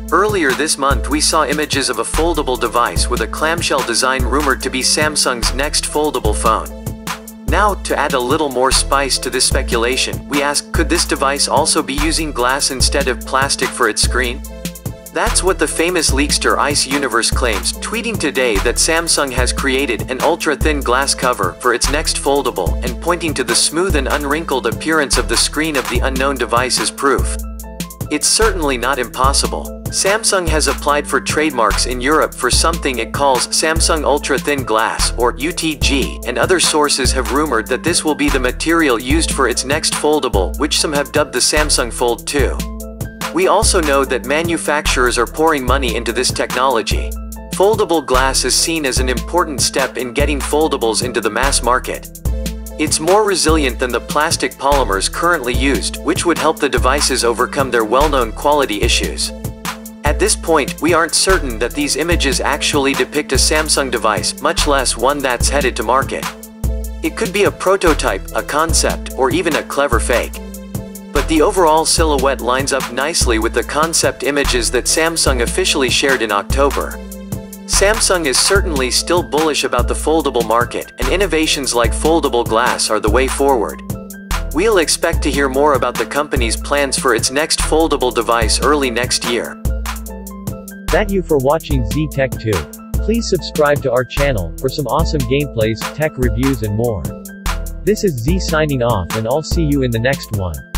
Earlier this month we saw images of a foldable device with a clamshell design rumored to be Samsung's next foldable phone. Now, to add a little more spice to this speculation, we ask, could this device also be using glass instead of plastic for its screen? That's what the famous leakster Ice Universe claims, tweeting today that Samsung has created an ultra-thin glass cover for its next foldable, and pointing to the smooth and unwrinkled appearance of the screen of the unknown device as proof. It's certainly not impossible. Samsung has applied for trademarks in Europe for something it calls Samsung Ultra Thin Glass, or UTG, and other sources have rumored that this will be the material used for its next foldable, which some have dubbed the Samsung Fold 2. We also know that manufacturers are pouring money into this technology. Foldable glass is seen as an important step in getting foldables into the mass market. It's more resilient than the plastic polymers currently used, which would help the devices overcome their well-known quality issues. At this point, we aren't certain that these images actually depict a Samsung device, much less one that's headed to market. It could be a prototype, a concept, or even a clever fake. But the overall silhouette lines up nicely with the concept images that Samsung officially shared in October. Samsung is certainly still bullish about the foldable market, and innovations like foldable glass are the way forward. We'll expect to hear more about the company's plans for its next foldable device early next year. Thank you for watching Z Tech 2. Please subscribe to our channel for some awesome gameplays, tech reviews and more. This is Z signing off, and I'll see you in the next one.